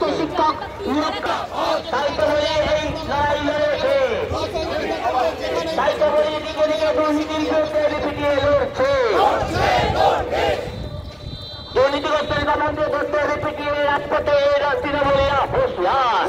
শিক্ষক তাই তো বলে এই লড়াই লড়েছে, তাই তো বলে দিকে দিকে দুর্নীতির বিরুদ্ধে পিটিয়ে লড়ছে, দুর্নীতিগ্রস্তের দমনকে করতে পিটিয়ে রাজপথে তৃণমূলীরা হুঁশিয়ার।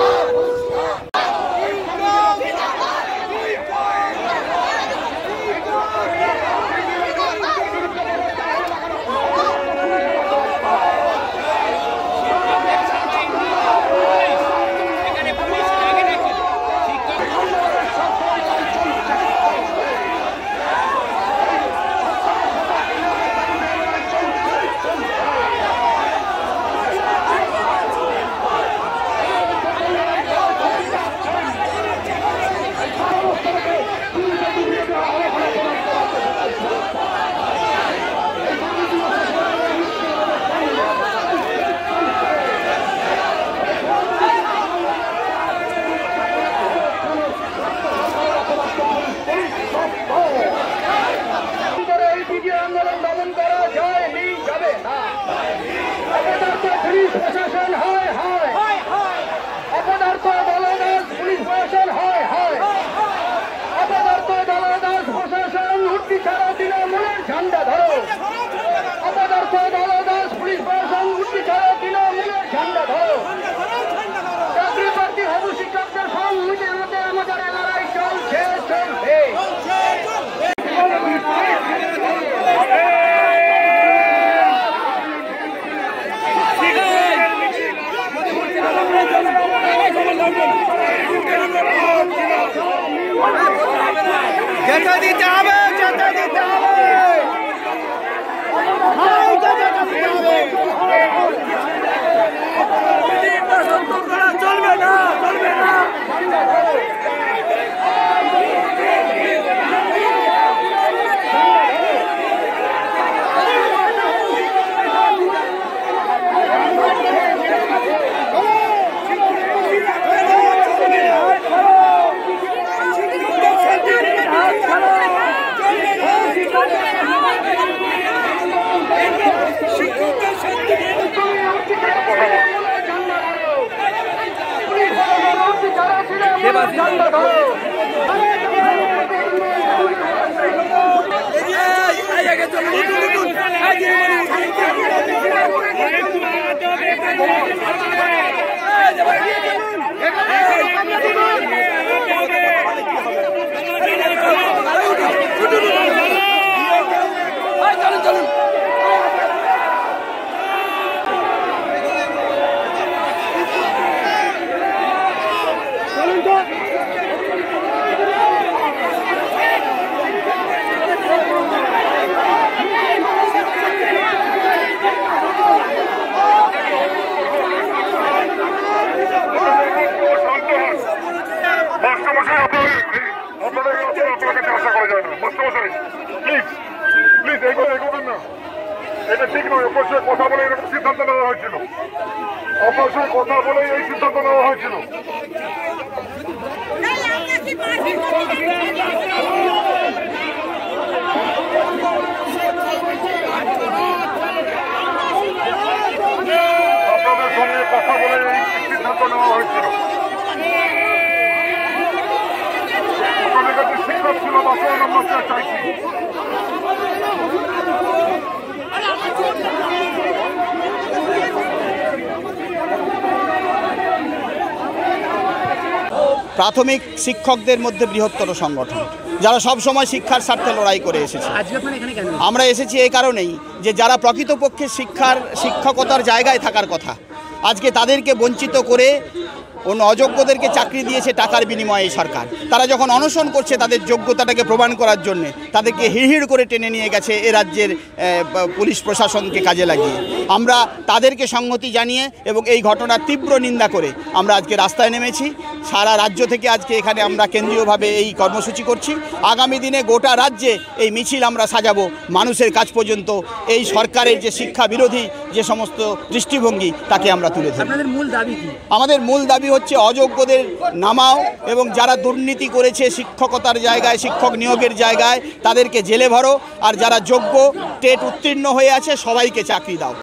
প্রশাসন হয় অপদার্থ দলদাস পুলিশ প্রশাসন হয় অপদার্থ দলদাস প্রশাসন উঠতি ছাড়া তৃণমূলের ঝান্ডা ধরো, অপদার্থ দলদাস পুলিশ প্রশাসন উঠতি ছাড়া তৃণমূলের ঝান্ডা ধরো। চাকরি প্রার্থী হবু শিক্ষকদের সংহতির মধ্যে আমাদের লড়াই চলছে চলবে। যেতে দিতে হবে, যেতে দিতে হবে, চলবে না, চলবে না। এটা ঠিক নয়, অবশ্যই কথা বলে এরকম সিদ্ধান্ত নেওয়া হয়েছিল, অবশ্যই কথা বলে এই সিদ্ধান্ত নেওয়া হয়েছিল। আপনাদের সঙ্গে কথা বলে এই সিদ্ধান্ত নেওয়া হয়েছিল। আপনাদের কাছে শিক্ষক ছিল বাসন আমরা চাইছি। প্রাথমিক শিক্ষকদের মধ্যে বৃহত্তর সংগঠন, যারা সব সময় শিক্ষার স্বার্থে লড়াই করে এসেছে। আমরা এসেছি এই কারণেই যে যারা প্রকৃতপক্ষে শিক্ষকতার জায়গায় থাকার কথা, আজকে তাদেরকে বঞ্চিত করে অন্য অযোগ্যদেরকে চাকরি দিয়েছে টাকার বিনিময়ে এই সরকার। তারা যখন অনশন করছে তাদের যোগ্যতাটাকে প্রমাণ করার জন্য, তাদেরকে হিড় করে টেনে নিয়ে গেছে এ রাজ্যের পুলিশ প্রশাসনকে কাজে লাগিয়ে। আমরা তাদেরকে সংহতি জানিয়ে এবং এই ঘটনার তীব্র নিন্দা করে আমরা আজকে রাস্তায় নেমেছি। সারা রাজ্য থেকে আজকে এখানে আমরা কেন্দ্রীয়ভাবে এই কর্মসূচি করছি। আগামী দিনে গোটা রাজ্যে এই মিছিল আমরা সাজাবো মানুষের কাছ পর্যন্ত। এই সরকারের যে শিক্ষা বিরোধী যে সমস্ত দৃষ্টিভঙ্গি তাকে আমরা তুলে ধরি। আপনাদের মূল দাবি কি? আমাদের মূল দাবি হচ্ছে অযোগ্যদের নামাও এবং যারা দুর্নীতি করেছে শিক্ষকতার জায়গায়, শিক্ষক নিয়োগের জায়গায়, তাদেরকে জেলে ভরো, আর যারা যোগ্য টেট উত্তীর্ণ হয়ে আছে সবাইকে চাকরি দাও।